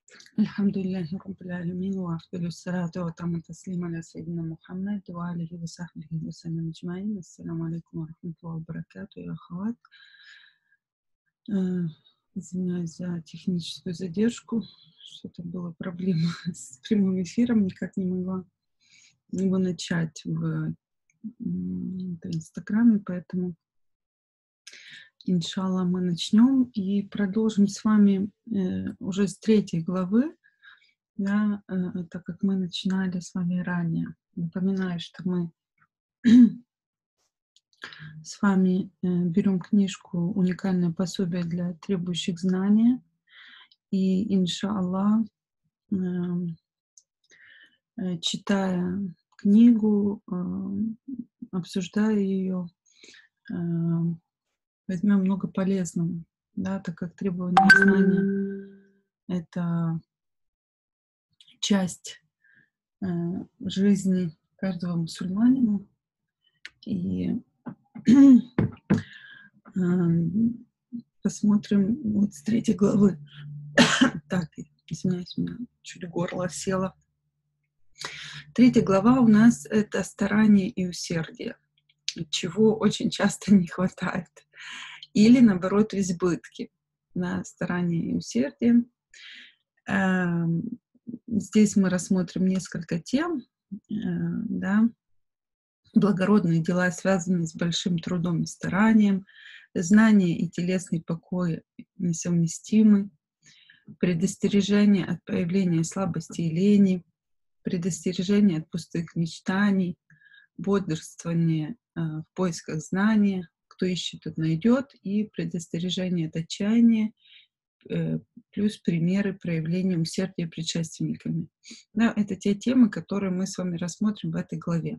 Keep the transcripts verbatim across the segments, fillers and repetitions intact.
Альхамдулиллахи Раббил Алямин, ва афдалю салату ва тамму таслима аля сайидина Мухаммад ва алихи ва сахбихи ва салям аджмаин. Ассаламу алейкум ва рахматуллахи ва баракату, я ахават. Э, Извиняюсь за техническую задержку. Что-то была проблема с прямым эфиром, никак не могла его начать в, м, в Инстаграме, поэтому, иншаллах, мы начнем и продолжим с вами э, уже с третьей главы. Да, э, так как мы начинали с вами ранее. Напоминаю, что мы с вами э, берем книжку «Уникальное пособие для требующих знания». И, иншаллах, э, э, читая книгу, э, обсуждая ее, э, возьмем много полезного, да, так как требование знания — это часть э, жизни каждого мусульманина. И посмотрим вот с третьей главы. Так, извиняюсь, у меня чуть горло село. Третья глава у нас — это старание и усердие, чего очень часто не хватает. Или, наоборот, в избытке. Да, старание и усердие. Здесь мы рассмотрим несколько тем. Да. Благородные дела связаны с большим трудом и старанием. Знание и телесный покой несовместимы. Предостережение от появления слабости и лени. Предостережение от пустых мечтаний. Бодрствование э, в поисках знания. Кто ищет, тот найдет. И предостережение от отчаяния. Э, плюс примеры проявления усердия предшественниками. Да, это те темы, которые мы с вами рассмотрим в этой главе.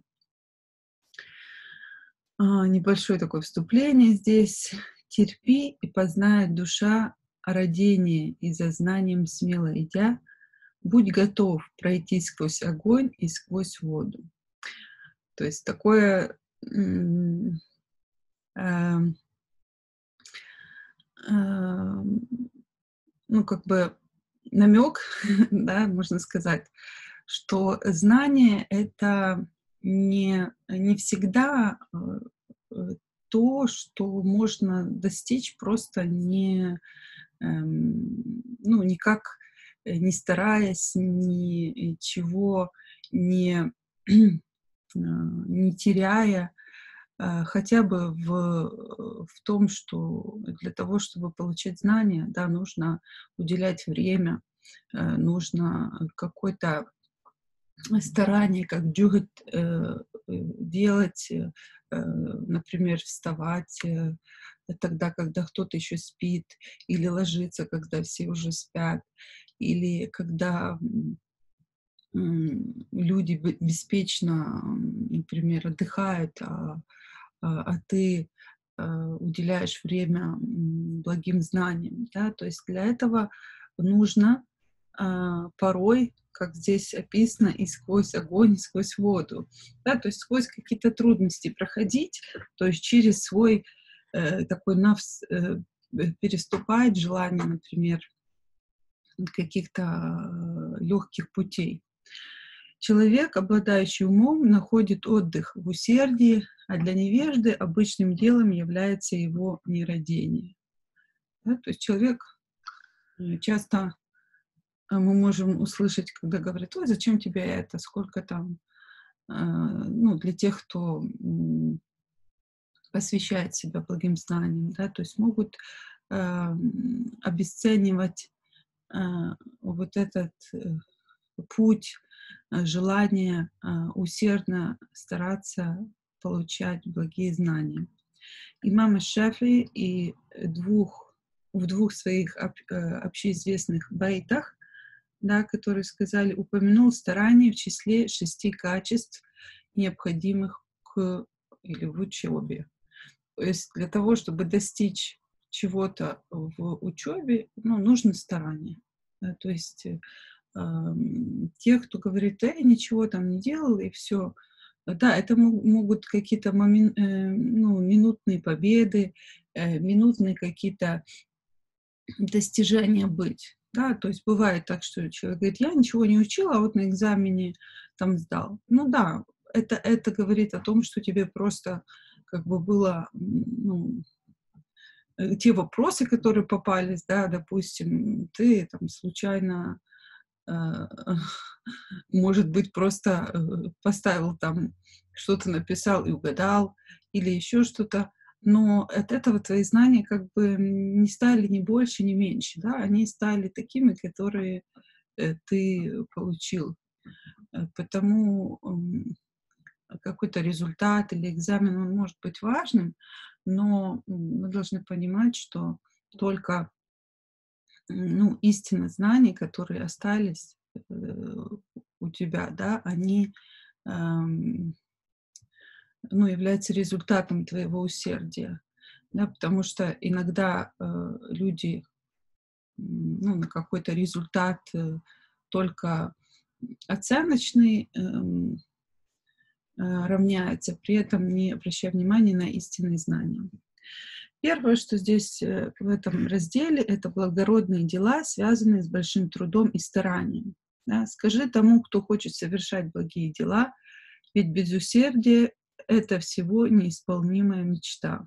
Небольшое такое вступление здесь. «Терпи, и познает душа родение, и за знанием смело идя, будь готов пройти сквозь огонь и сквозь воду». То есть такое м- э- э- ну, как бы намек, да, можно сказать, что знание — это не, не всегда то, что можно достичь просто не, эм, ну, никак не стараясь, ничего не, не теряя, хотя бы в, в том, что для того, чтобы получать знания, да, нужно уделять время, нужно какой-то старание, как джухд э, делать, э, например, вставать э, тогда, когда кто-то еще спит, или ложиться, когда все уже спят, или когда м, люди б- беспечно, например, отдыхают, а, а, а ты э, уделяешь время м, благим знаниям. Да? То есть для этого нужно а, порой, как здесь описано, и сквозь огонь, и сквозь воду, да, то есть сквозь какие-то трудности проходить, то есть через свой э, такой навс, э, переступать желание, например, каких-то э, легких путей. Человек, обладающий умом, находит отдых в усердии, а для невежды обычным делом является его нерадение. Да, то есть человек э, часто мы можем услышать, когда говорят: ой, зачем тебе это, сколько там, э, ну, для тех, кто м, посвящает себя благим знаниям, да, то есть могут э, обесценивать э, вот этот э, путь, э, желание э, усердно стараться получать благие знания. Имам Шафи и двух, в двух своих об, э, общеизвестных байтах, да, которые сказали, упомянул старание в числе шести качеств, необходимых к или в учебе. То есть для того, чтобы достичь чего-то в учебе, ну, нужно старание. Да, то есть э, те, кто говорит: э, ничего там не делал, и все. Да, это могут какие-то момент, э, ну, минутные победы, э, минутные какие-то достижения быть. Да, то есть бывает так, что человек говорит: "Я ничего не учил, а вот на экзамене там сдал". Ну да, это это говорит о том, что тебе просто как бы было, м, ну, э, те вопросы, которые попались, да, допустим, ты там случайно, э, может быть, просто, э, поставил там, что-то написал и угадал, или еще что-то. Но от этого твои знания как бы не стали ни больше, ни меньше, да, они стали такими, которые, э, ты получил. Э, потому, м, какой-то результат или экзамен, он может быть важным, но, м, мы должны понимать, что только, м, ну, истинные знания, которые остались, э, у тебя, да, они, ам, ну, являются результатом твоего усердия. Да, потому что иногда, э, люди, м, ну, на какой-то результат, э, только оценочный, эм, э, равняются, при этом не обращая внимания на истинные знания. Первое, что здесь, э, в этом разделе- это благородные дела, связанные с большим трудом и старанием. Да. Скажи тому, кто хочет совершать благие дела, ведь без усердия это всего неисполнимая мечта.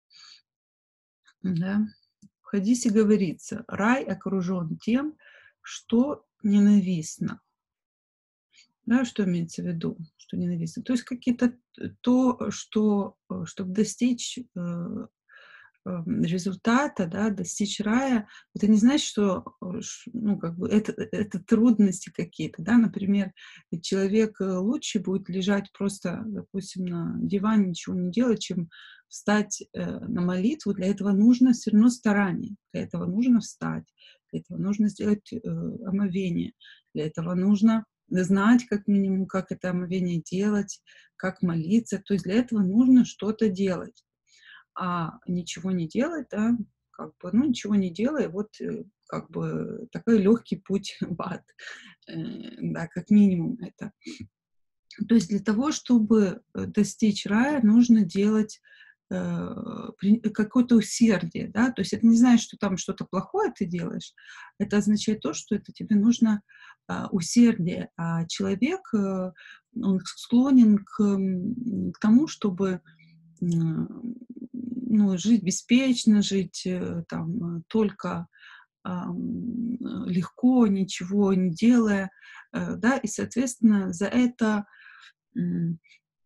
Да. В хадисе говорится: "Рай окружен тем, что ненавистно". Да, что имеется в виду, что ненавистно? То есть какие-то т то, что, э, чтоб достичь, э, эм, результата, да, достичь рая, это не значит, что, э, ш ну, как бы это это трудности какие-то, да. Например, ведь человек, э, лучше будет лежать просто, допустим, на диване, ничего не делать, чем встать, э, на молитву. Для этого нужно всё равно старание, для этого нужно встать, для этого нужно сделать, э, омовение, для этого нужно знать, как минимум, как это омовение делать, как молиться. То есть для этого нужно что-то делать. А ничего не делать, да, как бы, ну, ничего не делай, вот, э, как бы такой легкий путь в ад. Э, да, как минимум это. То есть для того, чтобы, э, достичь рая, нужно делать, э, при какое-то усердие, да. То есть это не значит, что там что-то плохое ты делаешь. Это означает то, что это тебе нужно, а, усердие. А человек, э, он склонен к, м, к тому, чтобы, м, ну, жить беспечно, жить, э, там только, ам, легко, ничего не делая, э, да. И, соответственно, за это, м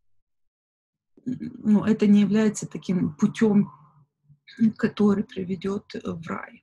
м, ну, это не является таким путем, который приведет, э, в рай.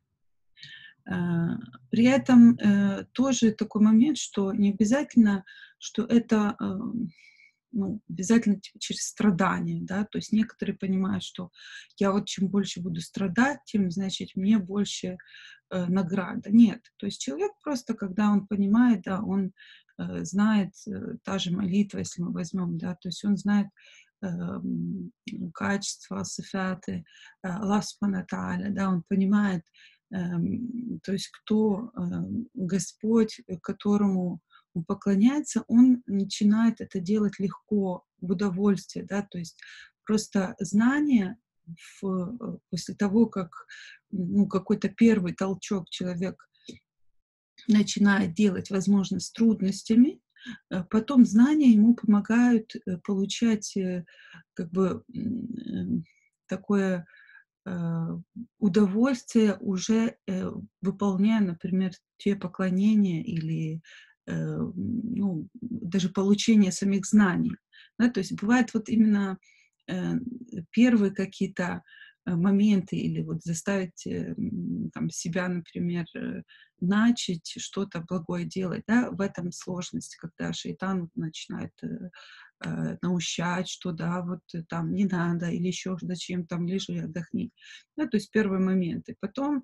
Э, при этом, э, тоже такой момент, что не обязательно, что это, э, ну, обязательно ч через страдания, да. То есть некоторые понимают, что я вот чем больше буду страдать, тем, значит, мне больше, э, награда. Нет. То есть человек просто, когда он понимает, да, он, э, знает, э, та же молитва, если мы возьмем, да, то есть он знает, эм, качества, сифаты, э, Аллаха Субхана ва Тааля, да, он понимает, эм, то есть кто, э, Господь, э, которому он поклоняется, он начинает это делать легко, в удовольствие, да. То есть просто знание в э, после того, как, ну, какой-то первый толчок человек начинает делать, возможно, с трудностями, э, потом знания ему помогают, э, получать, э, как бы, м, такое, э, удовольствие, уже, э, выполняя, например, те поклонения или, э, ну, даже получение самих знаний. Да, то есть бывает вот именно, э, первые какие-то, э, моменты или вот заставить, э, м, там себя, например, э, начать что-то благое делать, да, в этом сложность, когда шайтан вот начинает, э, э, наущать, что да, вот там не надо или еще зачем там, лежи, отдохни. Да, то есть первые моменты. Потом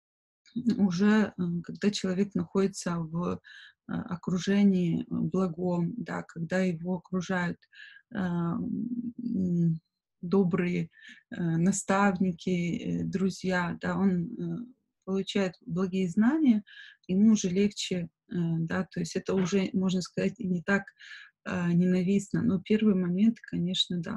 уже, м, когда человек находится в, э, окружении благом, да, когда его окружают, ам, м, добрые, э, наставники, э, друзья, да, он, э, получает благие знания, ему уже легче, э, да, то есть это уже, можно сказать, и не так, э, ненавистно. Но первый момент, конечно, да.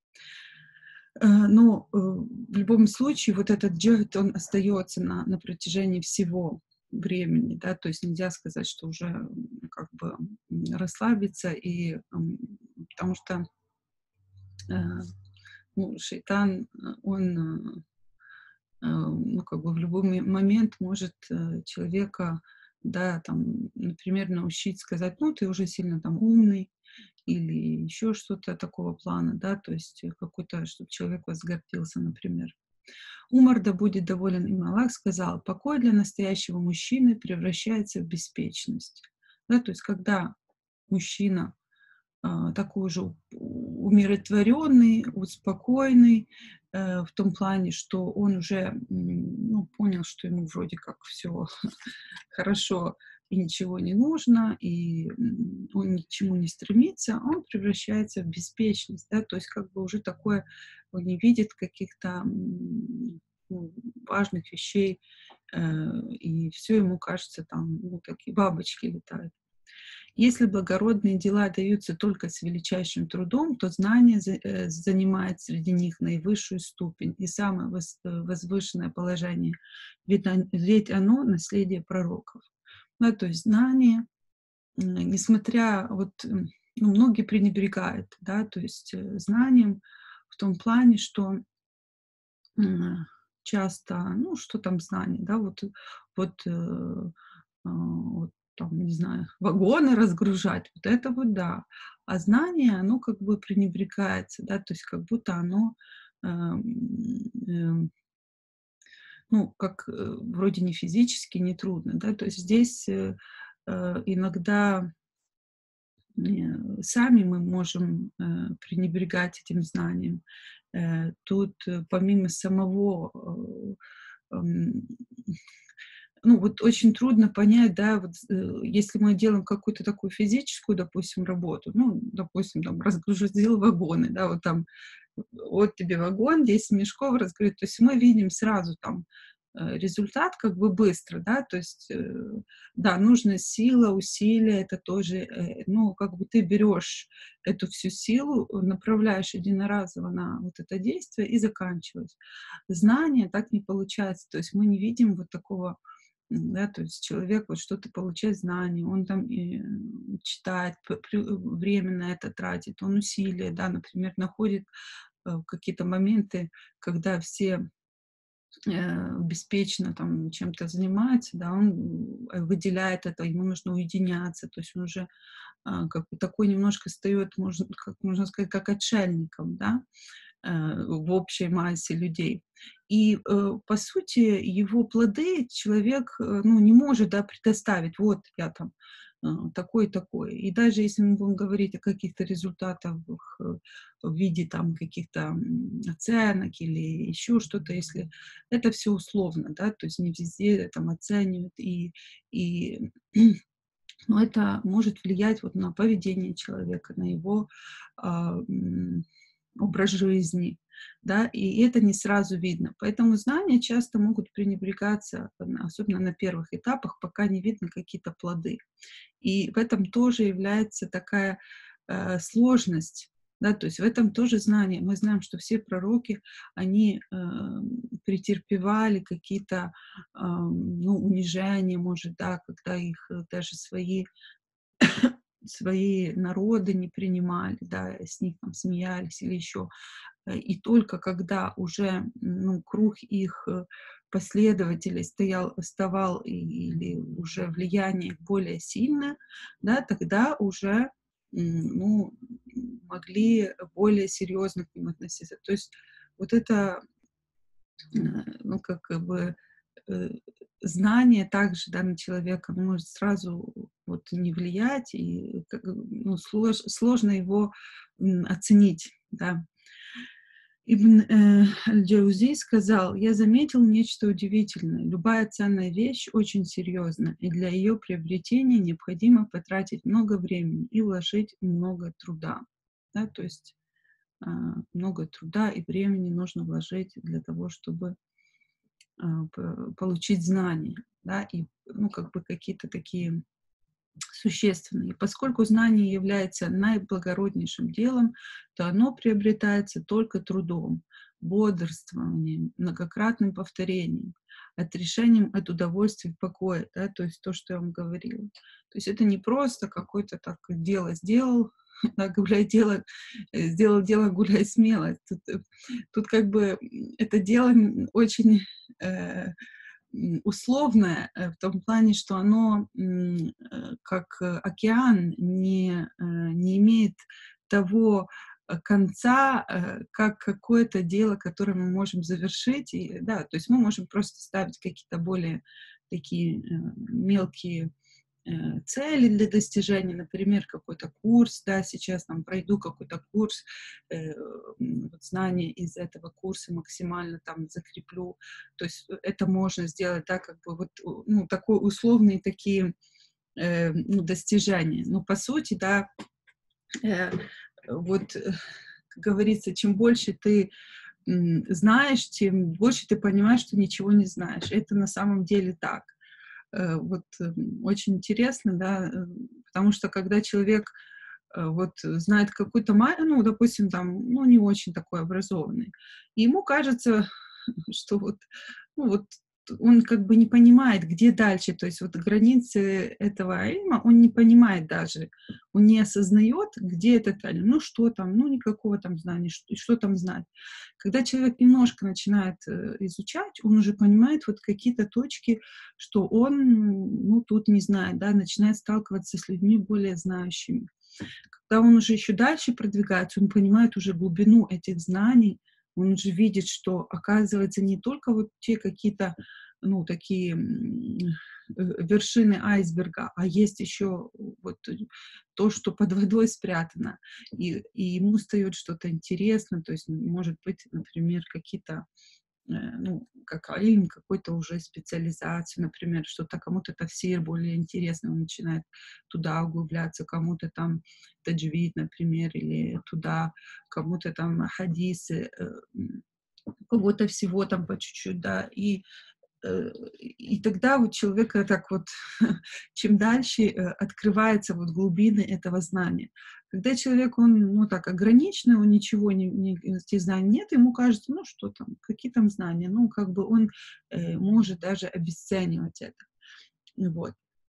Э, но, э, в любом случае вот этот джёгд, он остается на на протяжении всего. времени, да, то есть нельзя сказать, что уже м, как бы м, расслабиться, и, м, потому что э, ну, шейтан, э, он э, ну, как бы в любой мо- момент может э, человека, да, там, например, научить сказать, ну, ты уже сильно там умный, или еще что-то такого плана, да, то есть э, какой-то, чтобы человек возгордился, например. Умар да будет доволен им Аллах сказал, покой для настоящего мужчины превращается в беспечность. Да, то есть когда мужчина а, такой уже у- умиротворенный, успокоенный, э, в том плане, что он уже м, ну, понял, что ему вроде как все хорошо и ничего не нужно, и м, он ни к чему не стремится, он превращается в беспечность, да, то есть как бы уже такое, он не видит каких-то м, ну, важных вещей, э, и все ему кажется там, ну, такие бабочки летают. Если благородные дела даются только с величайшим трудом, то знание за- э, занимает среди них наивысшую ступень и самое вос- э, возвышенное положение, ведь, он- ведь оно наследие пророков. Да, то есть знание, м, несмотря, вот, м, ну, многие пренебрегают, да, то есть э, знанием в том плане, что м, часто, ну, что там знание, да, вот, вот э, а, вот там, не знаю, вагоны разгружать, вот это вот да. А знание, оно как бы пренебрегается, да, то есть как будто оно, эм, эм, ну, как э, вроде не физически, не трудно, да, то есть здесь э, э, иногда э, сами мы можем э, пренебрегать этим знанием. Э, Тут э, помимо самого э, эм, ну, вот очень трудно понять, да, вот, э, если мы делаем какую-то такую физическую, допустим, работу, ну, допустим, там, разгрузил вагоны, да, вот там, вот тебе вагон, десять мешков разгрузить, то есть мы видим сразу там э, результат как бы быстро, да, то есть, э, да, нужна сила, усилия, это тоже, э, ну, как бы ты берешь эту всю силу, направляешь единоразово на вот это действие и заканчиваешь. Знание так не получается, то есть мы не видим вот такого да, то есть человек вот что-то получает знания, он там и читает, п- при- время на это тратит, он усилия, да, например, находит э, какие-то моменты, когда все э, беспечно там чем-то занимаются, да, он э, выделяет это, ему нужно уединяться, то есть он уже а, как бы такой немножко встает, можно, как можно сказать, как отшельником, да, э, в общей массе людей. И, э, по сути, его плоды человек, э, ну, не может, да, предоставить. Вот я там э, такой-такой. И даже если мы будем говорить о каких-то результатах э, в виде там каких-то м, оценок или еще что-то, если это все условно, да, то есть не везде там оценивают и, и но это может влиять вот на поведение человека, на его а, м, образ жизни, да, и это не сразу видно. Поэтому знания часто могут пренебрегаться, э, на- особенно на первых этапах, пока не видно какие-то плоды. И в этом тоже является такая э, сложность, да, то есть в этом тоже знание. Мы знаем, что все пророки, они э, претерпевали какие-то э, ну, унижения, может, да, когда их э, даже свои свои народы не принимали, да, с них там смеялись или еще. Э, И только когда уже, м, ну, круг их э, последователей стоял, вставал и- или уже влияние их более сильное, да, тогда уже, м, ну, м, могли более серьезно к ним относиться. То есть вот это Э, ну, как бы, э, знание также, да, на человека может сразу вот не влиять, и как, бы, ну, слож сложно его, м, оценить, да. Ибн, э, аль-Джаузи сказал: "Я заметил нечто удивительное. Любая ценная вещь очень серьезна, и для ее приобретения необходимо потратить много времени и вложить много труда". Да, то есть, а, много труда и времени нужно вложить для того, чтобы а, п получить знания, да, и, ну, как бы какие-то такие существенные. Поскольку знание является наиблагороднейшим делом, то оно приобретается только трудом. бодрствованием, многократным повторением, отрешением от удовольствия в покое, да, то есть то, что я вам говорила. То есть это не просто какое-то так дело сделал, да, гуляй дело, э, сделал дело, гуляй смело. Тут, э, тут как бы м, это дело м, очень э, м, условное э, в том плане, что оно м, э, как э, океан не, э, не имеет того э, конца, э, как какое-то дело, которое мы можем завершить. И, да, то есть мы можем просто ставить какие-то более такие э, мелкие э, цели для достижения, например, какой-то курс, да, сейчас там пройду какой-то курс, э, м, вот знания из этого курса максимально там закреплю, то есть э, это можно сделать, да, как бы вот, у- ну, такой условные такие, э, ну, достижения, но по сути, да, э, вот, э, как говорится, чем больше ты м, знаешь, тем больше ты понимаешь, что ничего не знаешь. Это на самом деле так. Э, вот, м, очень интересно, да, э, потому что когда человек, э, вот знает какую-то ма ну, допустим, там, ну, не очень такой образованный, и ему кажется, что вот, ну, вот он как бы не понимает, где дальше, то есть вот границы этого ильма он не понимает даже, он не осознает, где этот ильм, ну, что там, ну, никакого там знания, что, что там знать. Когда человек немножко начинает э, изучать, он уже понимает вот какие-то точки, что он, ну, тут не знает, да, начинает сталкиваться с людьми более знающими. Когда он уже еще дальше продвигается, он понимает уже глубину этих знаний, он уже видит, что, оказывается, не только вот те какие-то, ну, такие м, э, вершины айсберга, а есть еще вот то, что под водой спрятано. И, и ему встает что-то интересно, то есть, может быть, например, какие-то э, ну, как ильм, какой-то уже специализацию, например, что-то кому-то тафсир более интересно, он начинает туда углубляться, кому-то там таджвид, например, или туда, кому-то там хадисы, э, м, кого-то всего там по чуть-чуть, да, и Э, и тогда у человека так вот, чем дальше, э, открываются вот глубины этого знания. Когда человек, он, ну, так ограниченный, у ничего не, не, этих знаний нет, ему кажется, ну, что там, какие там знания, ну, как бы он э, может даже обесценивать это. Вот.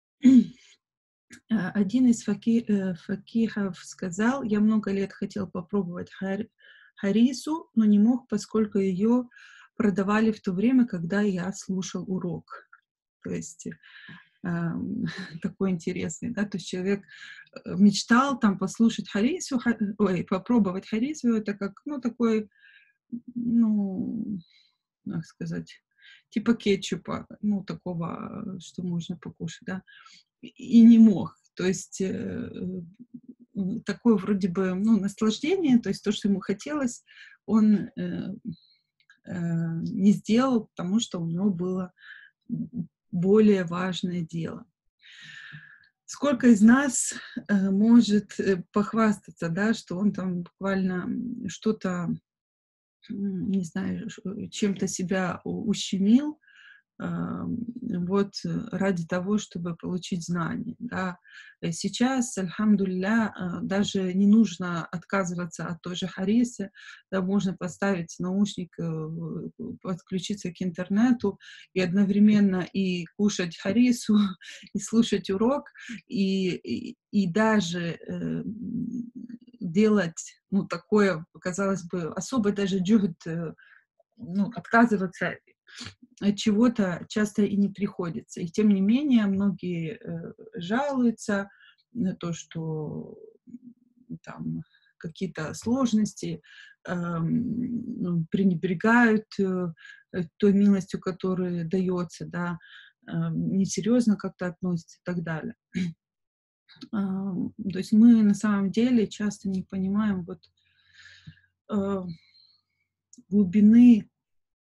А, Один из факи, э, факихов сказал, я много лет хотел попробовать хар, харису, но не мог, поскольку ее продавали в то время, когда я слушал урок. То есть ам, такой интересный, да, то есть человек э, мечтал там послушать Харису, ха- ой, попробовать Харису, это как, ну, такой, ну, как сказать, типа кетчупа, ну, такого, э, что можно покушать, да, и и не мог. То есть э, м, такое вроде бы, ну, наслаждение, то есть то, что ему хотелось, он э, э, не сделал, потому что у него было более важное дело. Сколько из нас э, может э, похвастаться, да, что он там буквально м, что-то, м, не знаю, ш- э, чем-то себя у- ущемил, ам, вот э, ради того, чтобы получить знания, да. Э, Сейчас, альхамдулилля, э, даже не нужно отказываться от той же харисы, да, можно поставить наушник, э, в- подключиться к интернету и одновременно и кушать харису, и слушать урок, и, и, и даже э, м, делать, ну, такое, казалось бы, особо даже джухд, э, ну, отказываться от чего-то часто и не приходится. И тем не менее, многие э, жалуются на то, что м, там какие-то сложности, эм, ну, пренебрегают э, э, той милостью, которая дается, да, эм, несерьезно как-то относятся и так далее. Ам, то есть мы на самом деле часто не понимаем вот э, глубины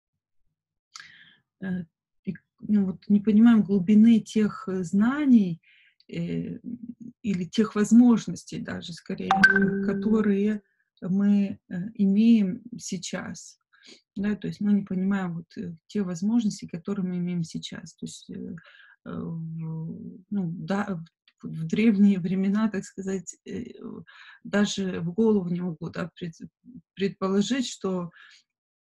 э, и, ну, вот не понимаем глубины тех э, знаний э, или тех возможностей даже скорее, э, которые мы э, имеем сейчас. Да, то есть мы не понимаем вот э, те возможности, которые мы имеем сейчас. То есть, э, э, в, ну, да, в, в древние времена, так сказать, э, даже в голову не могут, да, пред- предположить, что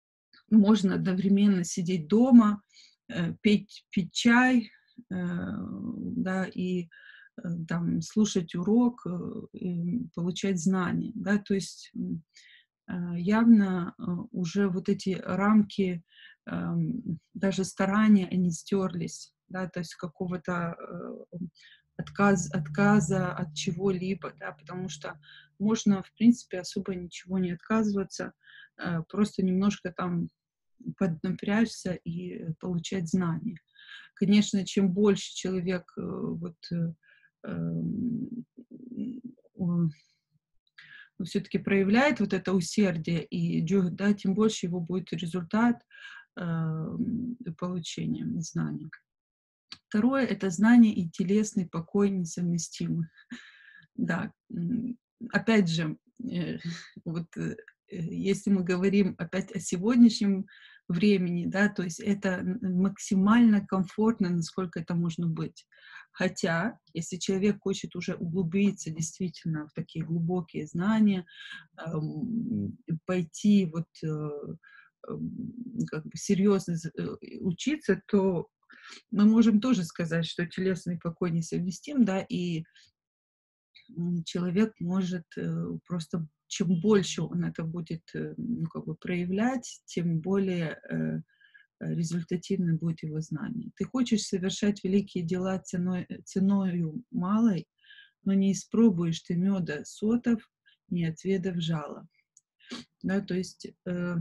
Можно одновременно сидеть дома, э, петь пить чай, э, да, и, э, там слушать урок, э, и получать знания, да. То есть, м, э, явно, э, уже вот эти рамки, эм, даже старания, они стерлись, да, то есть какого-то, э, отказ отказа от чего-либо, да, потому что можно, в принципе, особо ничего не отказываться, э, просто немножко там поднапрячься и получать знания. Конечно, чем больше человек, э, вот, э, эм, м, о, всё-таки проявляет вот это усердие и джугд, да, тем больше его будет результат, эм, получения знаний. Второе- это знание и телесный покой несовместимы. Да, м, опять же, э, вот, э, если мы говорим опять о сегодняшнем времени, да, то есть это н максимально комфортно, насколько это можно быть. Хотя, если человек хочет уже углубиться действительно в такие глубокие знания, ам, пойти вот, э, м, как бы серьезно з э, учиться, то мы можем тоже сказать, что телесный покой несовместим, да, и м, человек может, э, просто чем больше он это будет, э, ну, как бы проявлять, тем более, э, результативны будет его знание. Ты хочешь совершать великие дела ценой ценою малой, но не испробуешь ты меда сотов, не отведав жала. Да, то есть, э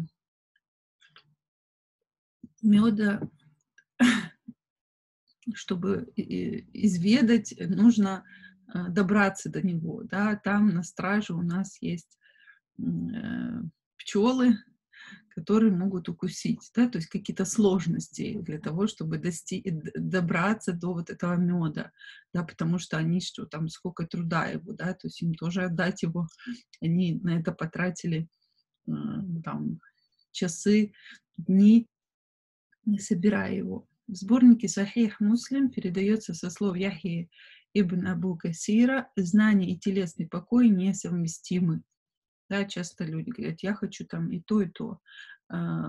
меда, чтобы и и изведать, нужно, э, добраться до него, да. Там на страже у нас есть, м, э, пчелы, которые могут укусить, да, то есть какие-то сложности для того, чтобы дости д добраться до вот этого меда, да, потому что они что там, сколько труда его, да, то есть им тоже отдать его, они на это потратили, э, там часы, дни, не собирая его. В сборнике "Сахих Муслим" передается со слов Яхьи ибн Абу Касира: "Знание и телесный покой несовместимы". Да, часто люди говорят: "Я хочу там и то, и то". А,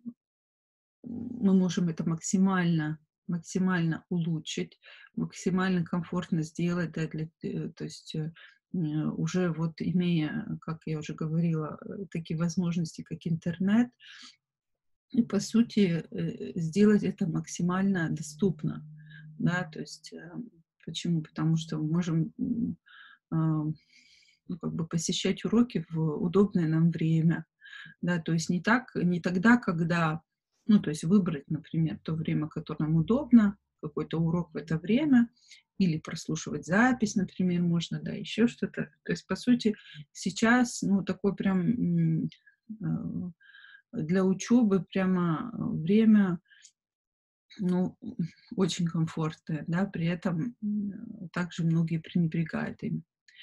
мы можем это максимально максимально улучшить, максимально комфортно сделать, да, для т то есть, э, уже вот имея, как я уже говорила, э, такие возможности, как интернет и, по сути, э, сделать это максимально доступно, да. То есть, э, почему? Потому что мы можем, м, а, ну, как бы посещать уроки в удобное нам время, да. То есть не так не тогда, когда ну, то есть выбрать, например, то время, которое нам удобно, какой-то урок в это время или прослушивать запись, например, можно, да, еще что-то. То есть, по сути, сейчас, ну, такое прям, м, э, для учебы прямо время, ну, очень комфортное, да, при этом, м, также многие пренебрегают им.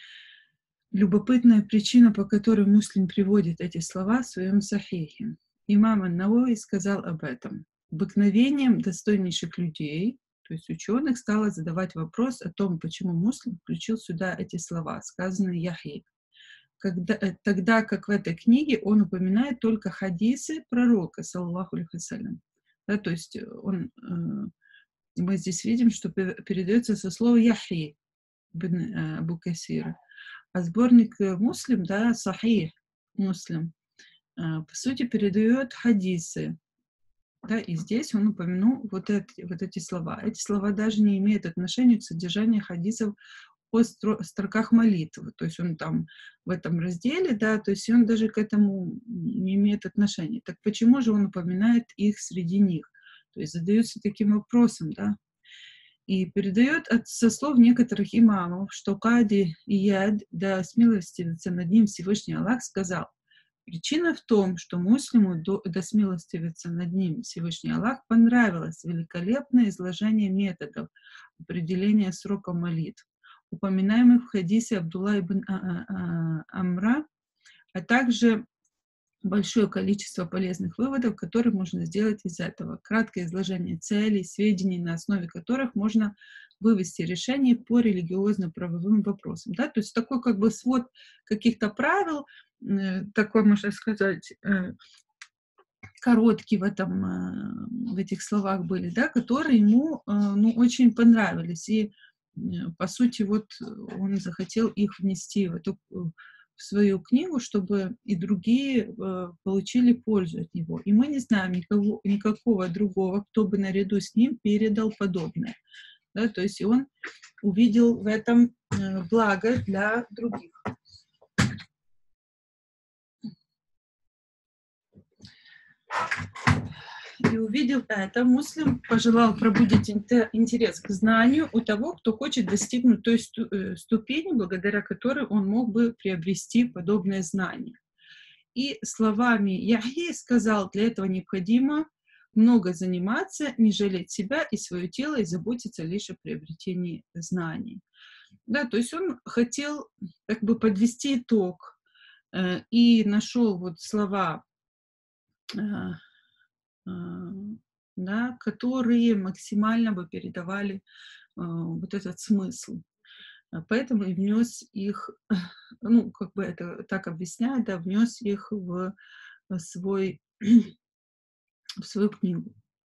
Любопытная причина, по которой Муслим приводит эти слова в своем Сахихе. Имам ан-Навави сказал об этом: "Обыкновением достойнейших людей, то есть ученых, стало задавать вопрос о том, почему Муслим включил сюда эти слова, сказанные Яхьей, когда э, тогда как в этой книге он упоминает только хадисы пророка, саллаллаху алейхи ва саллям". Да, то есть он, э, мы здесь видим, что пе передается со слова Яхьи ибн Абу Касира. А сборник Муслим, да, Сахих Муслим, э, по сути, передает хадисы, да, и здесь он упомянул вот эти вот эти слова. Эти слова даже не имеют отношения к содержанию хадисов о стро строках молитвы. То есть он там в этом разделе, да, то есть он даже к этому не имеет отношения. Так почему же он упоминает их среди них? То есть задается таким вопросом, да. И передает от со слов некоторых имамов, что Кади Ияд, да смилостивится над ним Всевышний Аллах, сказал: "Причина в том, что Муслиму, до да смилостивится над ним Всевышний Аллах, понравилось великолепное изложение методов определения срока молитв, упоминаемых в хадисе Абдулла ибн а а а Амра, а также большое количество полезных выводов, которые можно сделать из этого. Краткое изложение целей, сведений, на основе которых можно вывести решение по религиозно-правовым вопросам". Да, то есть такой как бы свод каких-то правил, э, такой, можно сказать, э короткие в этом, э, в этих словах были, да, которые ему, э, ну, очень понравились. И, э, по сути, вот он захотел их внести в эту, э, в свою книгу, чтобы и другие, э, получили пользу от него. И мы не знаем никого никакого другого, кто бы наряду с ним передал подобное. Да, то есть и он увидел в этом, э, благо для других. И увидев это, муслим пожелал пробудить интерес к знанию у того, кто хочет достигнуть той ступени, благодаря которой он мог бы приобрести подобное знание. И словами Яхьи сказал, для этого необходимо много заниматься, не жалеть себя и свое тело и заботиться лишь о приобретении знаний. Да, то есть он хотел как бы подвести итог э, и нашел вот слова, э, э, да, которые максимально бы передавали э, вот этот смысл. Поэтому и внес их, ну, как бы это так объясняет, да, внес их в свой, в свою книгу.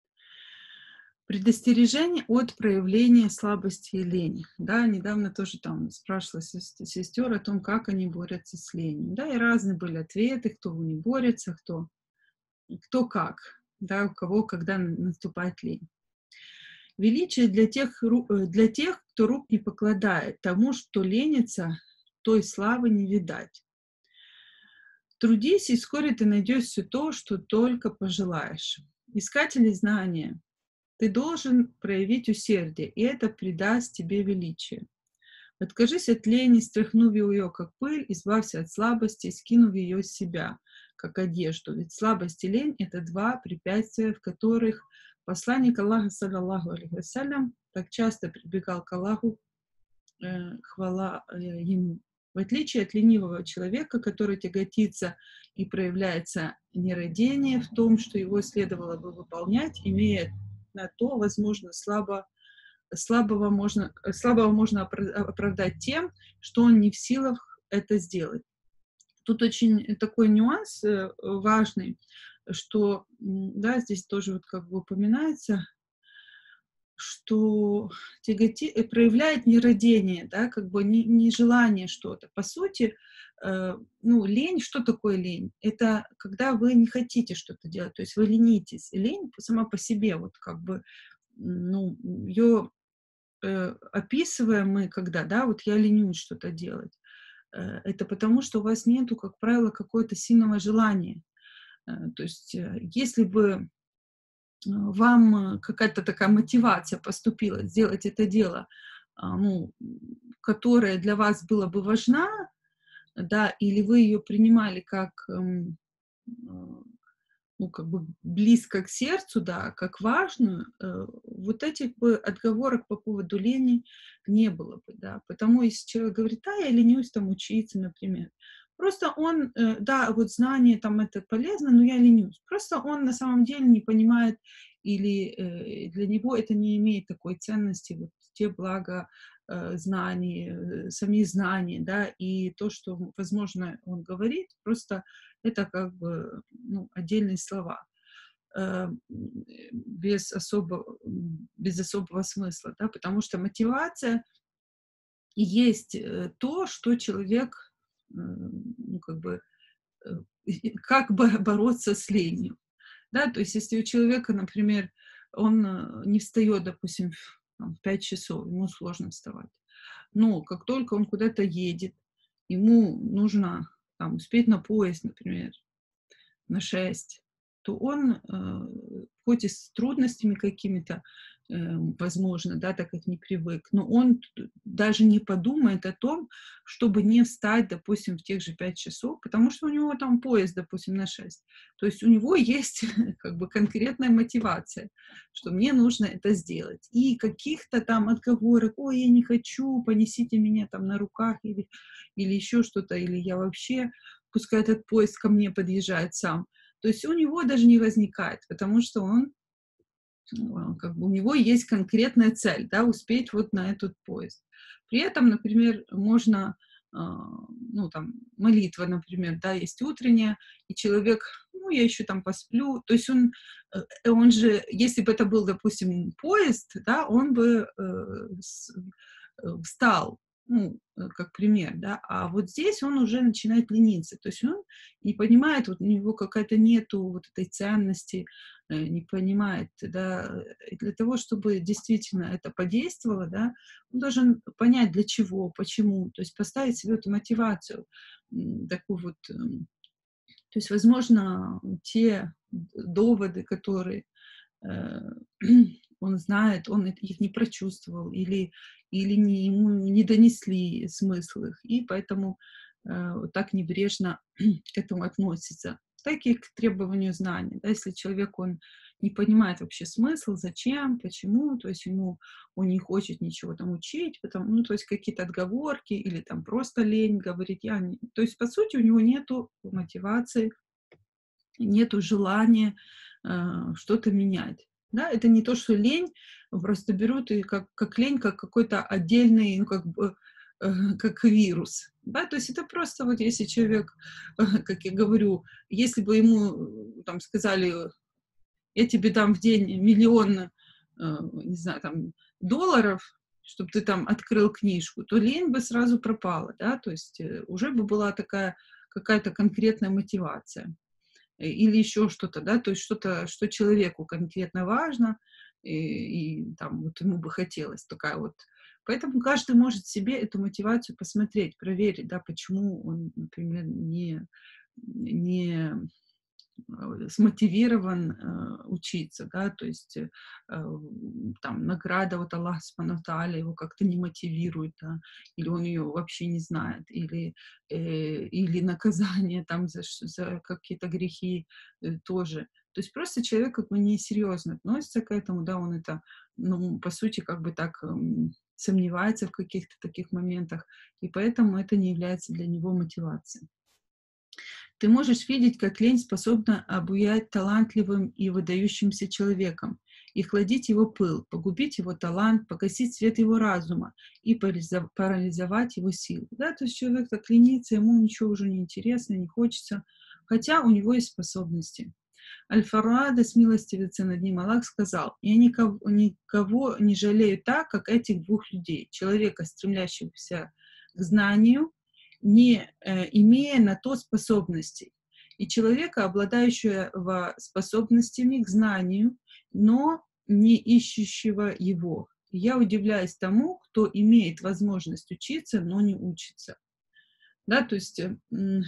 Предостережение от проявления слабости и лени. Да, недавно тоже там спрашивала сестер о том, как они борются с ленью. Да, и разные были ответы, кто не борется, кто, кто как, да, у кого когда наступает лень. Величие для тех, для тех, кто рук не покладает, тому, что ленится, той славы не видать. Трудись, и вскоре ты найдешь все то, что только пожелаешь. Искатели знания, ты должен проявить усердие, и это придаст тебе величие. Откажись от лени, стряхнув ее, как пыль, избавься от слабости, скинув ее с себя, как одежду. Ведь слабость и лень — это два препятствия, в которых посланник Аллаха, саллаллаху алейхи вассалям, так часто прибегал к Аллаху, э, хвала э, ему. В отличие от ленивого человека, который тяготится и проявляется нерадение в том, что его следовало бы выполнять, имея на то, возможно, слабо, слабого, можно, слабого можно оправдать тем, что он не в силах это сделать. Тут очень такой нюанс э, важный, что, да, здесь тоже вот как бы упоминается, что тяготи, проявляет нерадение, да, как бы не, нежелание что-то. По сути, э, ну, лень, что такое лень? Это когда вы не хотите что-то делать, то есть вы ленитесь. Лень сама по себе, вот как бы, ну, ее э, описываем мы, когда, да, вот я ленюсь что-то делать. Э, это потому, что у вас нету, как правило, какого-то сильного желания. Э, то есть, э, если бы вам какая-то такая мотивация поступила сделать это дело, ну, которая для вас была бы важна, да, или вы ее принимали как, ну, как бы близко к сердцу, да, как важную, вот этих бы отговорок по поводу лени не было бы, да. Потому если человек говорит, а, я ленюсь там учиться, например, просто он, да, вот знание там это полезно, но я ленюсь. Просто он на самом деле не понимает или для него это не имеет такой ценности, вот те блага знаний, сами знания, да, и то, что, возможно, он говорит, просто это как бы, ну, отдельные слова без особого, без особого смысла, да, потому что мотивация есть то, что человек, ну, как бы, как бы бороться с ленью, да, то есть если у человека, например, он не встает, допустим, в пять часов, ему сложно вставать, но как только он куда-то едет, ему нужно там успеть на поезд, например, на шесть, то он, э, хоть и с трудностями какими-то, э, возможно, да, так как не привык, но он даже не подумает о том, чтобы не встать, допустим, в тех же пять часов, потому что у него там поезд, допустим, на шесть. То есть у него есть как бы конкретная мотивация, что мне нужно это сделать. И каких-то там отговорок, ой, я не хочу, понесите меня там на руках или, или еще что-то, или я вообще, пускай этот поезд ко мне подъезжает сам. То есть у него даже не возникает, потому что он, как бы у него есть конкретная цель, да, успеть вот на этот поезд. При этом, например, можно, ну, там, молитва, например, да, есть утренняя, и человек, ну, ну, я еще там посплю. То есть он, э, он же, если бы это был, допустим, поезд, да, он бы э, с- э, встал, ну, э, как пример, да, а вот здесь он уже начинает лениться, то есть он не понимает, вот у него какая-то нету вот этой ценности, э, не понимает, да, и для того, чтобы действительно это подействовало, да, он должен понять, для чего, почему, то есть поставить себе эту мотивацию, м, такую вот, эм, то есть, возможно, те доводы, которые э, он знает, он эт- их не прочувствовал или, или не, ему не донесли смысл их, и поэтому э, вот так небрежно к этому относится. Так и к требованию знаний. Да, если человек, он не понимает вообще смысл, зачем, почему, то есть ему, он не хочет ничего там учить, потому, ну, то есть какие-то отговорки или там просто лень, говорит, я не... То есть, по сути, у него нету мотивации, нету желания э, что-то менять. Да, это не то, что лень, просто берут и как, как лень, как какой-то отдельный, ну, как бы, э, как вирус. Да, то есть это просто вот если человек, э, как я говорю, если бы ему э, там сказали, я тебе дам в день миллион, э, не знаю, там, долларов, чтобы ты там открыл книжку, то лень бы сразу пропала, да, то есть э, уже бы была такая какая-то конкретная мотивация или еще что-то, да, то есть что-то, что человеку конкретно важно, и, и там вот ему бы хотелось такая вот. Поэтому каждый может себе эту мотивацию посмотреть, проверить, да, почему он, например, не, не э, смотивирован э, учиться, да, то есть э, там награда вот Аллах Субхану ва Тааля его как-то не мотивирует, да, или он ее вообще не знает, или, э, или наказание там за, ш- за какие-то грехи э, тоже. То есть просто человек как бы несерьезно относится к этому, да, он это, ну, по сути, как бы так эм, сомневается в каких-то таких моментах, и поэтому это не является для него мотивацией. Ты можешь видеть, как лень способна обуять талантливым и выдающимся человеком, и охладить его пыл, погубить его талант, погасить свет его разума и парализов- парализовать его силы. Да, то есть человек так ленится, ему ничего уже не интересно, не хочется, хотя у него есть способности. Аль-Фараада, смилостивится над ним, Аллах сказал: «Я никого, никого не жалею так, как этих двух людей, человека, стремящегося к знанию, не э, имея на то способностей, и человека, обладающего способностями к знанию, но не ищущего его. Я удивляюсь тому, кто имеет возможность учиться, но не учится». Да, то есть э, м,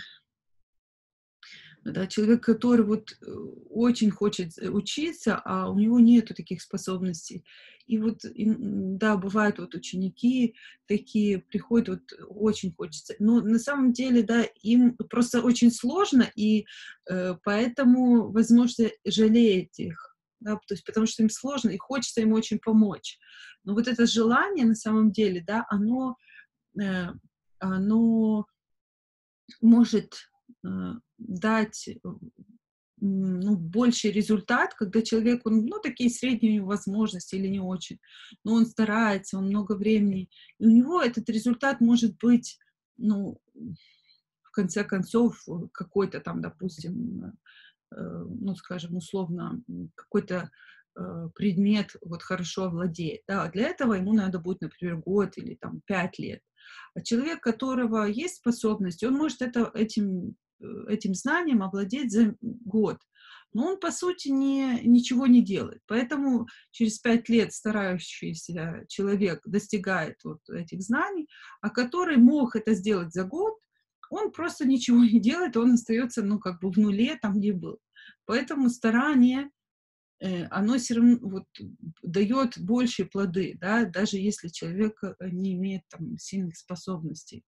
да, человек, который вот э, очень хочет э, учиться, а у него нету таких способностей. И вот, и, м, да, бывают вот ученики такие, приходят, вот очень хочется. Но на самом деле, да, им просто очень сложно, и э, поэтому, возможно, жалеет их. Да, то есть потому что им сложно, и хочется им очень помочь. Но вот это желание, на самом деле, да, оно, э, оно может э, дать э, м, ну, больший результат, когда человек, он, ну, такие средние у него возможности или не очень, но он старается, он много времени, и у него этот результат может быть, ну, в конце концов, э, какой-то там, допустим, э, ну, скажем, условно, м, какой-то э, предмет вот хорошо владеет. Да, а для этого ему надо будет, например, год или там пять лет. А человек, у которого есть способность, он может это, этим, э, этим знанием овладеть за год. Но он, по сути, не, ничего не делает. Поэтому через пять лет старающийся человек достигает вот этих знаний, а который мог это сделать за год, он просто ничего не делает, он остается, ну, как бы в нуле, там, где был. Поэтому старание, э, оно все равно вот, дает большие плоды, да, даже если человек э, не имеет там сильных способностей.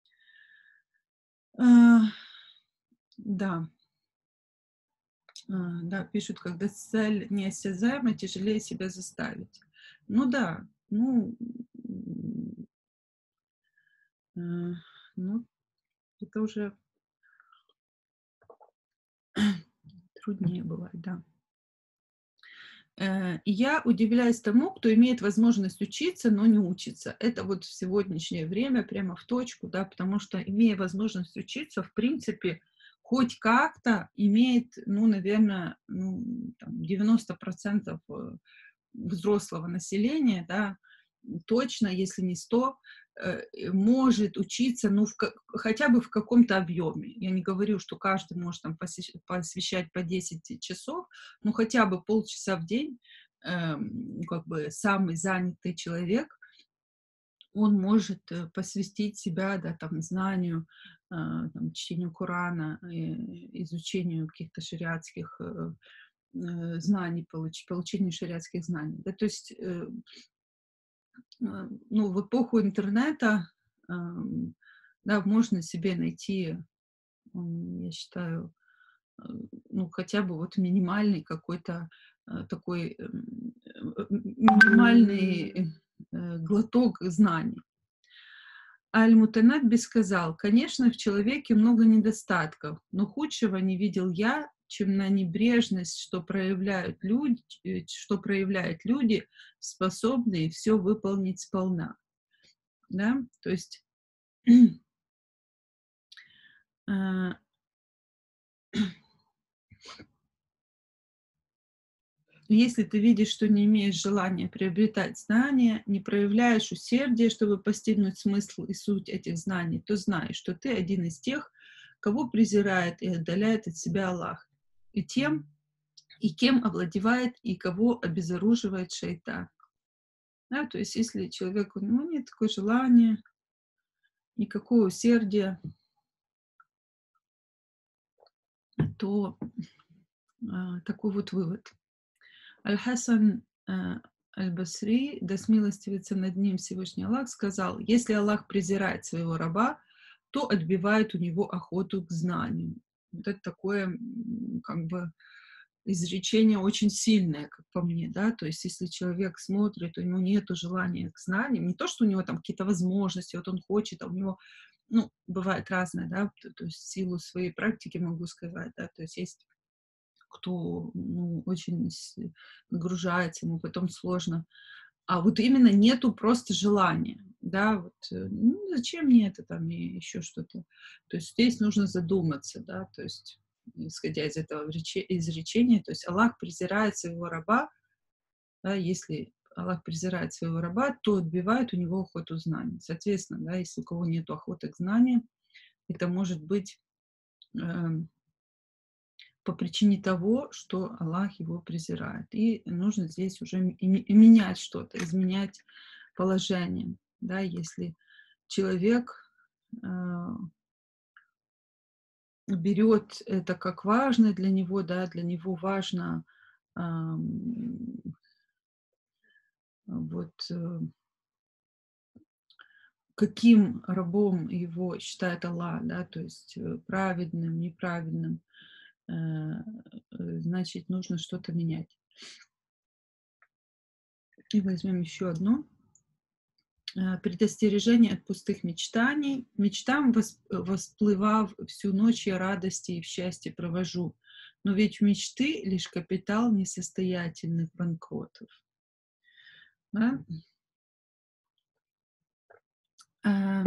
А, да, а, да, пишут, когда цель неосязаема, тяжелее себя заставить. Ну да, ну, м, э, ну, это уже труднее бывает, да. Э, и я удивляюсь тому, кто имеет возможность учиться, но не учится. Это вот в сегодняшнее время прямо в точку, да, потому что, имея возможность учиться, в принципе, хоть как-то имеет, ну, наверное, ну, там девяносто процентов э, взрослого населения, да, точно, если не сто, э, может учиться, ну, в ка- хотя бы в каком-то объеме. Я не говорю, что каждый может там посещ- посвящать по десять часов, но хотя бы полчаса в день, эм, как бы самый занятый человек, он может э, посвятить себя, да, там, знанию, э, там, чтению Корана, э, изучению каких-то шариатских э, э, знаний, получ- получению шариатских знаний. Да, то есть, э, э, ну, в эпоху интернета, эм, да, можно себе найти, м, я считаю, э, ну, хотя бы вот минимальный какой-то э, такой эм, э, минимальный э, глоток знаний. Аль-Мутанабби сказал: «Конечно, в человеке много недостатков, но худшего не видел я, чем на небрежность, что проявляют люди, э, что проявляют люди, способные все выполнить сполна». Да? То есть, э, если ты видишь, что не имеешь желания приобретать знания, не проявляешь усердия, чтобы постигнуть смысл и суть этих знаний, то знай, что ты один из тех, кого презирает и отдаляет от себя Аллах, и тем, и кем овладевает, и кого обезоруживает шайтан. Да, то есть если человеку, ну, нет такого желания, никакого усердия, то а, такой вот вывод. Аль-Хасан а, Аль-Басри, да смилостивится над ним Всевышний Аллах, сказал: если Аллах презирает своего раба, то отбивает у него охоту к знанию. Вот это такое, м, как бы, изречение очень сильное, как по мне, да, то есть если человек смотрит, у него нету желания к знаниям, не то, что у него там какие-то возможности, вот он хочет, а у него, ну, бывает разное, да, то, то есть в силу своей практики могу сказать, да, то есть есть кто, ну, очень с- нагружается, ему потом сложно, а вот именно нету просто желания, да, вот, э, ну, зачем мне это там и еще что-то, то есть здесь нужно задуматься, да, то есть исходя из этого врече- изречения, то есть Аллах презирает своего раба, да, если Аллах презирает своего раба, то отбивает у него охоту знаний. Соответственно, да, если у кого нет охоты к знаниям, это может быть эм, по причине того, что Аллах его презирает. И нужно здесь уже м- и менять что-то, изменять положение. Да, если человек э, берет это как важно для него, да, для него важно ам, вот э, каким рабом его считает Аллах, да, то есть э, праведным, неправедным, э, э, значит, нужно что-то менять. И возьмем еще одно. Э, Предостережение от пустых мечтаний. Мечтам вос- восплывав всю ночь я радости и в счастье провожу. Но ведь мечты лишь капитал несостоятельных банкротов. Да? А,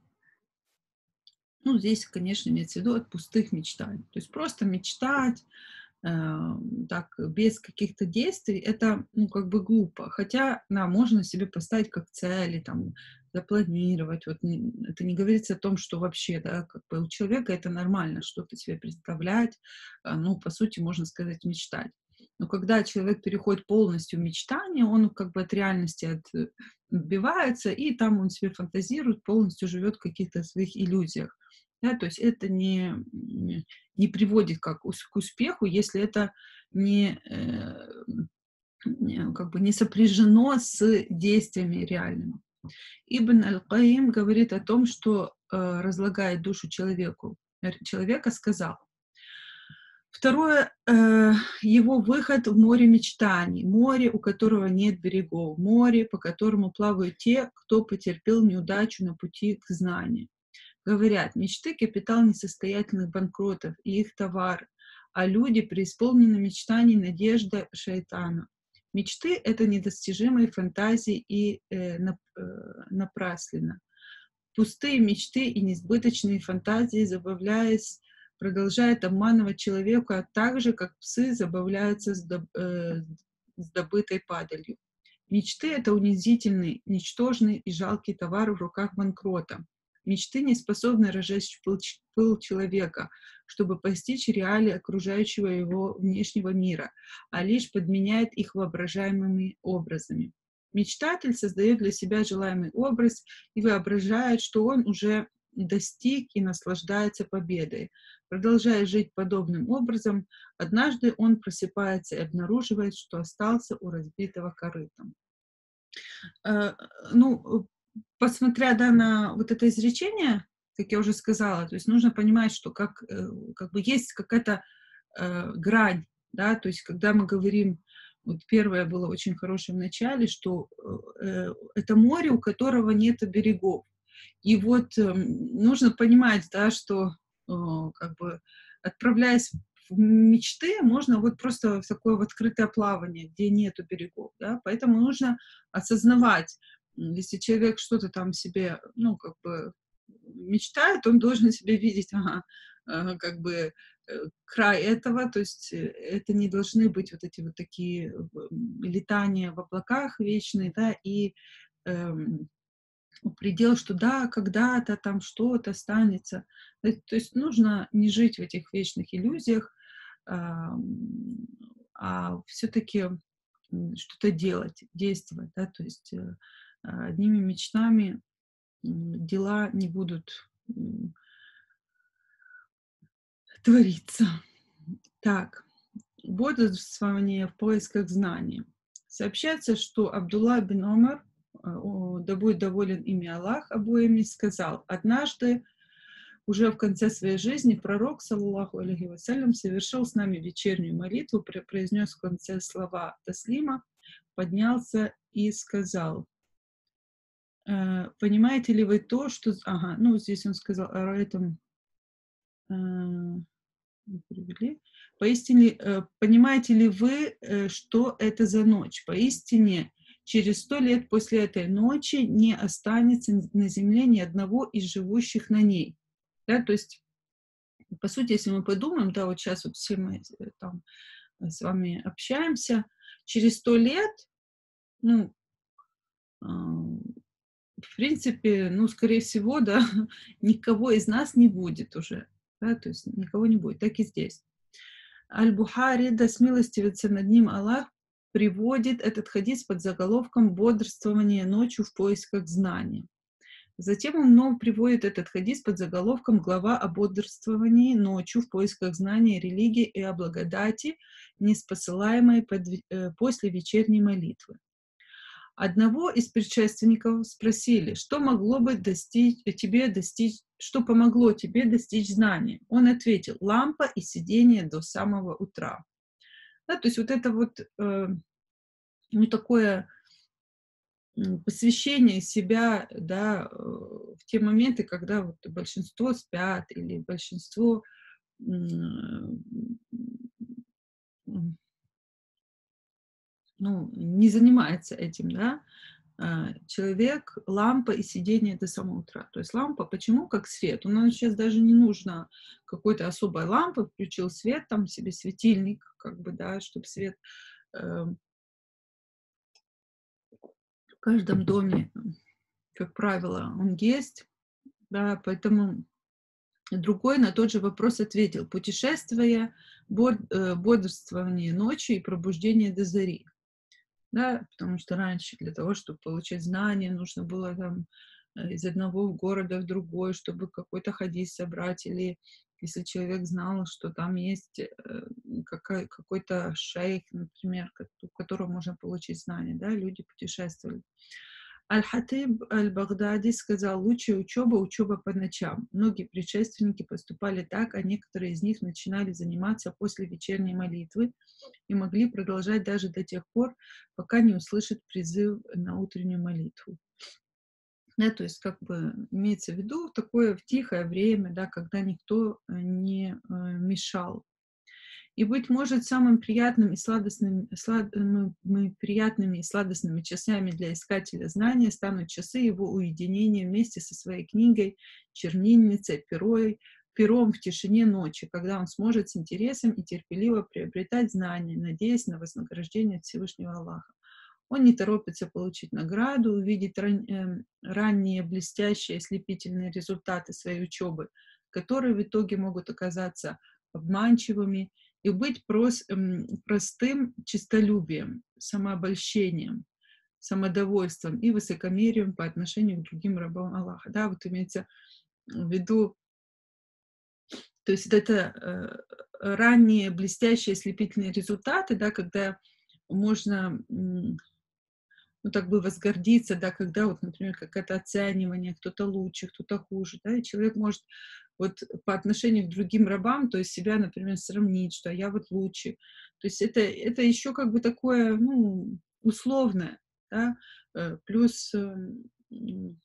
ну, здесь, конечно, имеется в виду от пустых мечтаний. То есть просто мечтать, э, так, без каких-то действий, это, ну, как бы глупо. Хотя, да, можно себе поставить как цели, там, запланировать. Вот не- это не говорится о том, что вообще, да, как бы у человека это нормально, что-то себе представлять, а, ну, по сути, можно сказать, мечтать. Но когда человек переходит полностью в мечтание, он как бы от реальности от, э, отбивается, и там он себе фантазирует, полностью живет в каких-то своих иллюзиях. Да, то есть это не, не приводит как ус- к успеху, если это не, э, не, как бы не сопряжено с действиями реальными. Ибн Аль-Каим говорит о том, что э, разлагает душу человеку, э, человека, сказал: второе, э, его выход в море мечтаний, море, у которого нет берегов, море, по которому плавают те, кто потерпел неудачу на пути к знанию. Говорят, мечты — капитал несостоятельных банкротов и их товар, а люди преисполнены мечтаний, надежда шайтана. Мечты — это недостижимые фантазии и э, нап- э, напраслина. Пустые мечты и несбыточные фантазии, забавляясь продолжает обманывать человека так же, как псы забавляются с, доб- э, с добытой падалью. Мечты — это унизительный, ничтожный и жалкий товар в руках банкрота. Мечты не способны разжечь пыл, ч- пыл человека, чтобы постичь реалии окружающего его внешнего мира, а лишь подменяет их воображаемыми образами. Мечтатель создает для себя желаемый образ и воображает, что он уже достиг и наслаждается победой. Продолжая жить подобным образом, однажды он просыпается и обнаруживает, что остался у разбитого корыта. Э, ну, посмотря, да, на вот это изречение, как я уже сказала, то есть нужно понимать, что как, э, как бы есть какая-то э, грань, да, то есть когда мы говорим, вот первое было очень хорошее в начале, что э, это море, у которого нет берегов. И вот э, нужно понимать, да, что э, как бы отправляясь в мечты, можно вот просто в такое в открытое плавание, где нету берегов, да, поэтому нужно осознавать, если человек что-то там себе, ну, как бы мечтает, он должен себе видеть, ага, э, как бы э, край этого, то есть э, это не должны быть вот эти вот такие э, летания в облаках вечные, да, и эм, предел, что да, когда-то там что-то останется. Э, То есть нужно не жить в этих вечных иллюзиях, ам, а все-таки что-то делать, действовать, да, то есть э, а, одними мечтами м, дела не будут м, твориться. Так, бодрствование в поисках знаний. Сообщается, что Абдулла бин Омар, э, о, да будет доволен ими Аллах, обоими сказал: однажды, уже в конце своей жизни, пророк, саллаллаху алейхи вассалям, совершил с нами вечернюю молитву, произнес в конце слова таслима, поднялся и сказал: э, понимаете ли вы то, что... Ага, ну здесь он сказал о этом... Э, перевели. Поистине, э, понимаете ли вы, э, что это за ночь? Поистине, через сто лет после этой ночи не останется на земле ни одного из живущих на ней. Да, то есть, по сути, если мы подумаем, да, вот сейчас вот все мы э, там э, с вами общаемся, через сто лет, ну, э, в принципе, ну, скорее всего, да, никого из нас не будет уже, да, то есть никого не будет, так и здесь. Аль-Бухари, да смилостивится над ним Аллах, приводит этот хадис под заголовком «Бодрствование ночью в поисках знания». Затем он вновь приводит этот хадис под заголовком «Глава о бодрствовании ночью в поисках знания, религии и о благодати, неспосылаемой под, э, после вечерней молитвы». Одного из предшественников спросили, что могло бы достичь, тебе достичь, что помогло тебе достичь знания. Он ответил: лампа и сидение до самого утра. Да, то есть вот это вот э, ну, такое м, посвящение себя, да, э, в те моменты, когда вот большинство спят или большинство м, м, ну, не занимается этим, да, а, человек, лампа и сидение до самого утра. То есть лампа, почему? Как свет. У нас сейчас даже не нужно какой-то особой лампы, включил свет, там себе светильник, как бы, да, чтобы свет э, в каждом доме, как правило, он есть, да, поэтому другой на тот же вопрос ответил: путешествие, бод, э, бодрствование ночью и пробуждение до зари. Да, потому что раньше для того, чтобы получать знания, нужно было там э, из одного города в другой, чтобы какой-то хадис собрать, или если человек знал, что там есть э, какой- какой-то шейх, например, ко- у которого можно получить знания, да, люди путешествовали. Аль-Хатиб аль-Багдади сказал: лучшая учеба — учеба по ночам. Многие предшественники поступали так, а некоторые из них начинали заниматься после вечерней молитвы и могли продолжать даже до тех пор, пока не услышат призыв на утреннюю молитву. Да, то есть как бы имеется в виду такое в тихое время, да, когда никто э, не э, мешал. И, быть может, самым приятным и сладостным, сладными, приятными и сладостными часами для искателя знания станут часы его уединения вместе со своей книгой, чернильницей, перой, пером в тишине ночи, когда он сможет с интересом и терпеливо приобретать знания, надеясь на вознаграждение от Всевышнего Аллаха. Он не торопится получить награду, увидеть ран, э, ранние блестящие ослепительные результаты своей учебы, которые в итоге могут оказаться обманчивыми, и быть прос, э, простым честолюбием, самообольщением, самодовольством и высокомерием по отношению к другим рабам Аллаха. Да, вот имеется в виду, то есть это э, ранние блестящие ослепительные результаты, да, когда можно, м, ну, так бы возгордиться, да, когда вот, например, какое-то оценивание, кто-то лучше, кто-то хуже, да, и человек может вот по отношению к другим рабам, то есть себя, например, сравнить, что я вот лучше. То есть это, это еще как бы такое, ну, условное, да, э, плюс э, м,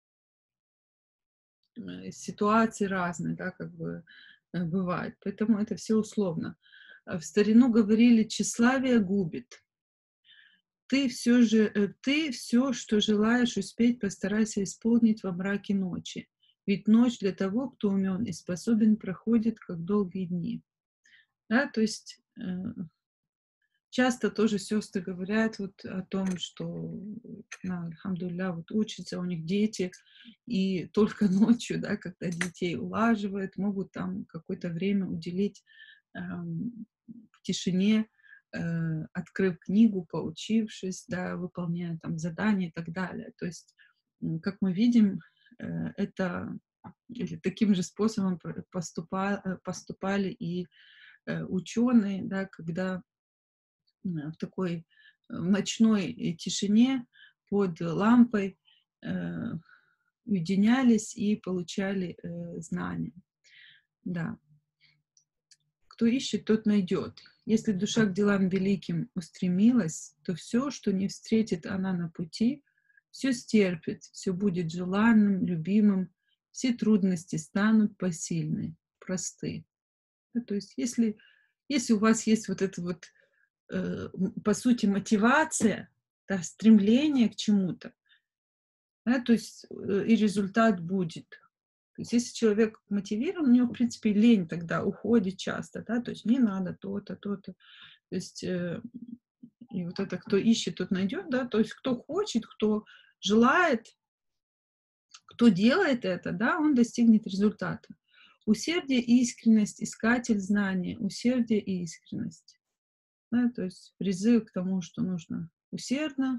э, ситуации разные, да, как бы э, бывает. Поэтому это все условно. А в старину говорили, тщеславие губит. Ты все же, э, ты все, что желаешь успеть, постарайся исполнить во мраке ночи. Ведь ночь для того, кто умен и способен, проходит, как долгие дни. Да, то есть э, часто тоже сестры говорят вот о том, что, на, альхамдулилля, вот учатся у них дети, и только ночью, да, когда детей улаживают, могут там какое-то время уделить эм, в тишине, э, открыв книгу, поучившись, да, выполняя там задания и так далее. То есть, м, как мы видим, э, это или таким же способом поступа, э, поступали и э, ученые, да, когда э, в такой э, ночной э, тишине под лампой э, уединялись и получали э, знания. Да. Кто ищет, тот найдет. Если душа к делам великим устремилась, то все, что не встретит она на пути, все стерпит, все будет желанным, любимым, все трудности станут посильны, просты. Да, то есть если, если у вас есть вот это вот, э, по сути, мотивация, да, стремление к чему-то, да, то есть э, и результат будет. То есть если человек мотивирован, у него, в принципе, лень тогда уходит часто, да, то есть не надо то-то, то-то. То есть э, и вот это кто ищет, тот найдет, да, то есть кто хочет, кто желает, кто делает это, да, он достигнет результата. Усердие и искренность, искатель знания, усердие и искренность. Да, то есть призыв к тому, что нужно усердно,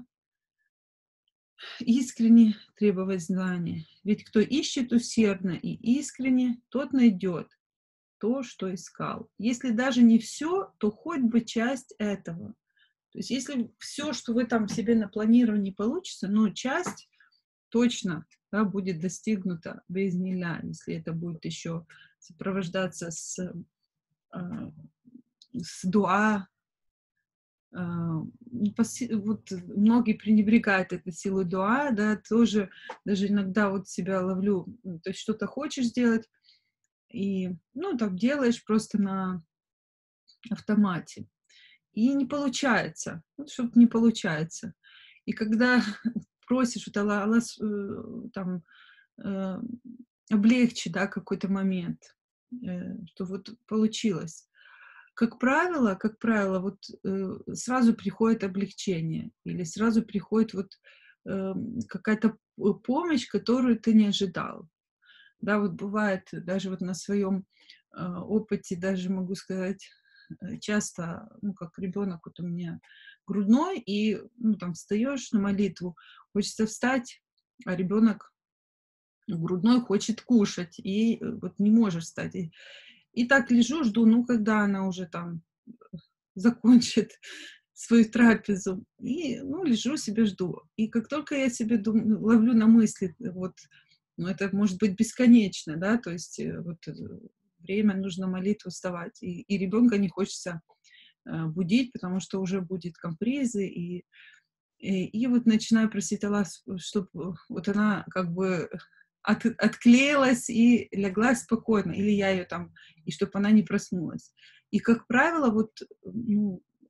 искренне требовать знания. Ведь кто ищет усердно и искренне, тот найдет то, что искал. Если даже не все, то хоть бы часть этого. То есть если все, что вы там себе напланировали, не получится, но часть точно, да, будет достигнута без ниля, если это будет еще сопровождаться с, э, с дуа. Э, вот многие пренебрегают этой силой дуа, да, тоже даже иногда вот себя ловлю, то есть что-то хочешь сделать, и, ну, так делаешь просто на автомате. И не получается. Вот что-то не получается. И когда просишь, вот Аллах, Аллах э, там э, облегчи, да, какой-то момент, э, что вот получилось. Как правило, как правило, вот э, сразу приходит облегчение или сразу приходит вот э, какая-то помощь, которую ты не ожидал. Да, вот бывает даже вот на своем э, опыте, даже могу сказать, э, часто, ну, как ребенок вот у меня грудной, и, ну, там, встаешь на молитву, хочется встать, а ребенок грудной хочет кушать, и э, вот не можешь встать. И, и так лежу, жду, ну, когда она уже там закончит свою трапезу. И, ну, лежу себе, жду. И как только я себе дум, ловлю на мысли, вот, ну, это может быть бесконечно, да, то есть э, вот э, время нужно молитву вставать, и, и ребенка не хочется э, будить, потому что уже будет компризы, и, и, и вот начинаю просить Аллах, чтобы вот она как бы от, отклеилась и легла спокойно, или я ее там, и чтобы она не проснулась. И, как правило, вот, ну,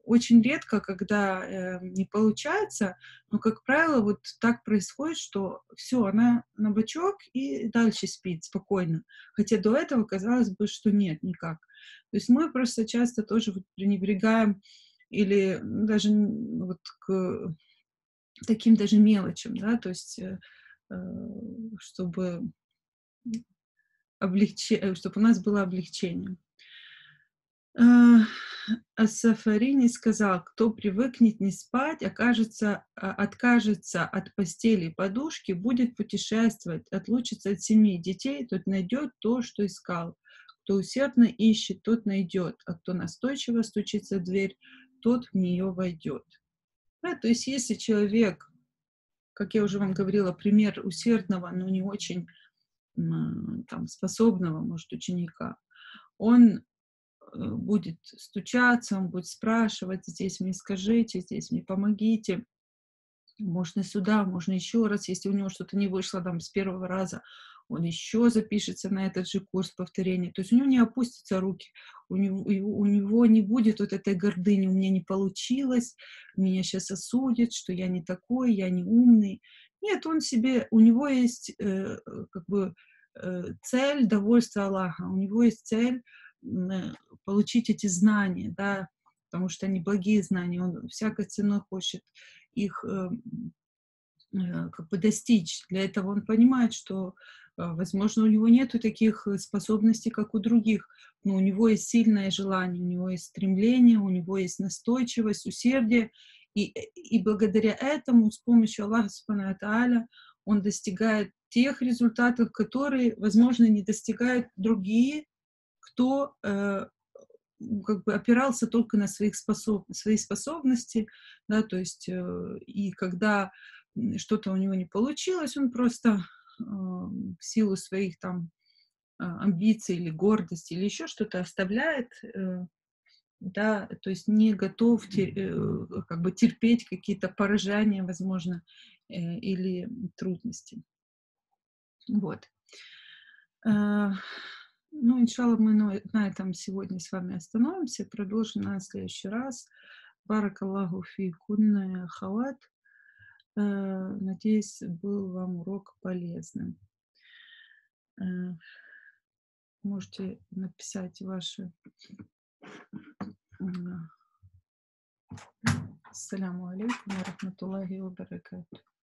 очень редко, когда э, не получается, но, как правило, вот так происходит, что все, она на бочок и дальше спит спокойно. Хотя до этого казалось бы, что нет, никак. То есть мы просто часто тоже вот пренебрегаем или даже н- вот к таким даже мелочам, да, то есть э, э, чтобы облегче, чтобы у нас было облегчение. Э, Ас-Сафаrini сказал: "Кто привыкнет не спать, окажется а, откажется от постели и подушки, будет путешествовать, отлучится от семьи и детей, тот найдет то, что искал. Кто усердно ищет, тот найдет, а кто настойчиво стучится в дверь, тот в нее войдет". Да, то есть если человек, как я уже вам говорила, пример усердного, но не очень м, там, способного, может, ученика, он э, будет стучаться, он будет спрашивать: здесь мне скажите, здесь мне помогите, можно сюда, можно еще раз, если у него что-то не вышло там с первого раза, он еще запишется на этот же курс повторения. То есть у него не опустятся руки, у него, и у него не будет вот этой гордыни: у меня не получилось, меня сейчас осудят, что я не такой, я не умный. Нет, он себе, у него есть э, как бы э, цель довольства Аллаха, у него есть цель м, э, получить эти знания, да, потому что они благие знания, он всякой ценой хочет их э, э, как бы достичь. Для этого он понимает, что, э, возможно, у него нету таких э, способностей, как у других, но у него есть сильное желание, у него есть стремление, у него есть настойчивость, усердие, и, э, и благодаря этому, с помощью Аллаха Субхану ва Тааля, он достигает тех результатов, которые, возможно, не достигают другие, кто э, м, как бы опирался только на своих способ... свои способности, да, то есть, э, и когда м, что-то у него не получилось, он просто э, в силу своих там а, амбиций или гордости или еще что-то оставляет, э, да, то есть не готов те- э, как бы терпеть какие-то поражения, возможно, э, или трудности. Вот. Э, Ну, иншалла, мы на на этом сегодня с вами остановимся, продолжим на следующий раз. Баракаллаху фи кунна халат. Э, Надеюсь, был вам урок полезным. Э, Можете написать ваши м, ассаляму алейкум ва рахматуллахи ва баракатух.